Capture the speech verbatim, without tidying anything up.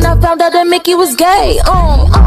I found out that Mickey was gay. Um, uh.